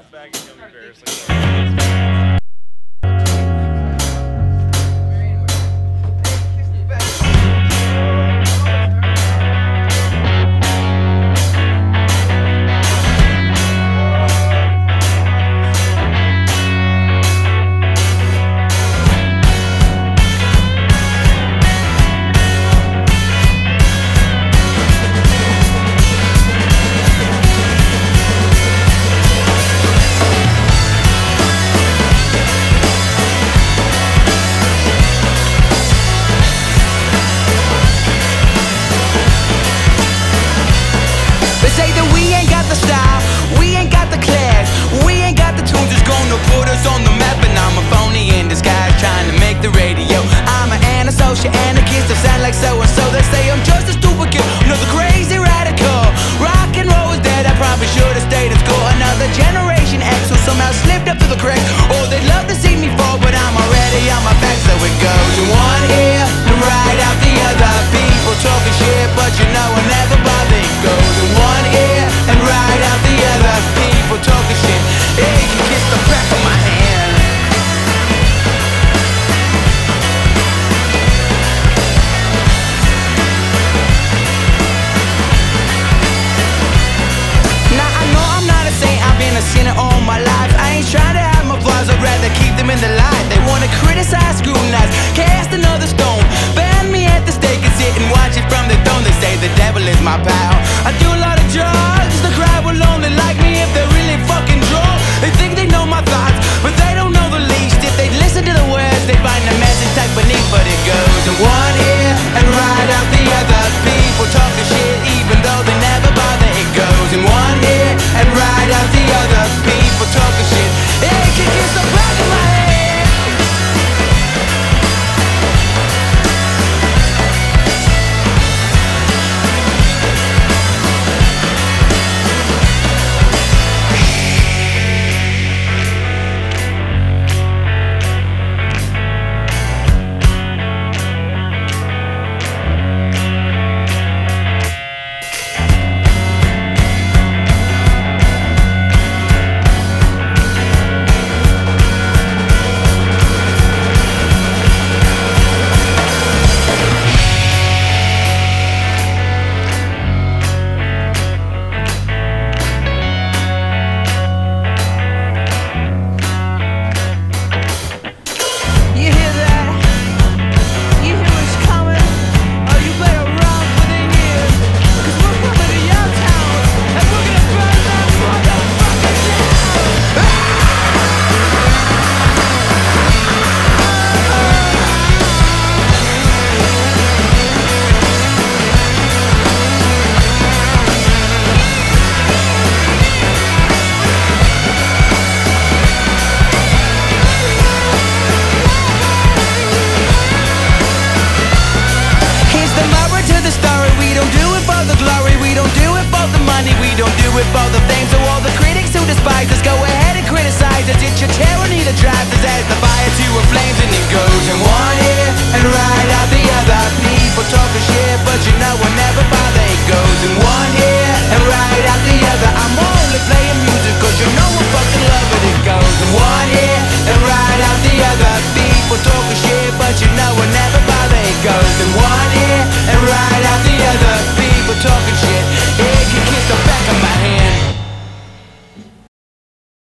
bag of gummy bears. Like put us on the map, and I'm a phony in disguise trying to make the radio. I'm an antisocial anarchist, I sound like so-and-so. They say I'm just a stupid kid, another crazy radical. Rock and roll is dead, I probably should have stayed at school. Another generation X who somehow slipped up to the cracks. Oh, they'd love to see me fall, but I'm already on my back. So it goes in one ear and right out the other. People talking shit, but you know I never bother. It goes in one ear and right out the other. People talking shit, hey, you can kiss the back of my hand. Now I know I'm not a saint, I've been a sinner all my life. I ain't trying to have my flaws, I'd rather keep them in the light. They wanna criticize, scrutinize, cast another stone, ban me at the stake and sit and watch it from the throne. They say the devil is my pal. I do a lot of drugs, the crowd will only like me if they're really fucking drunk. They think they know my thoughts, but they don't know the least. If they listen to the words, they find the message tucked beneath. But it goes in one ear and right out the other. People talking shit even though they never bother. It goes in one ear and right out the other. People talking shit, hey, can kiss the back of my head. We don't do it for the fame, so all the critics who despise us, go ahead and criticize us. It's your tyranny that drives us as the fire to a flames. And it goes in one ear and right out the other. People talking shit, but you know I never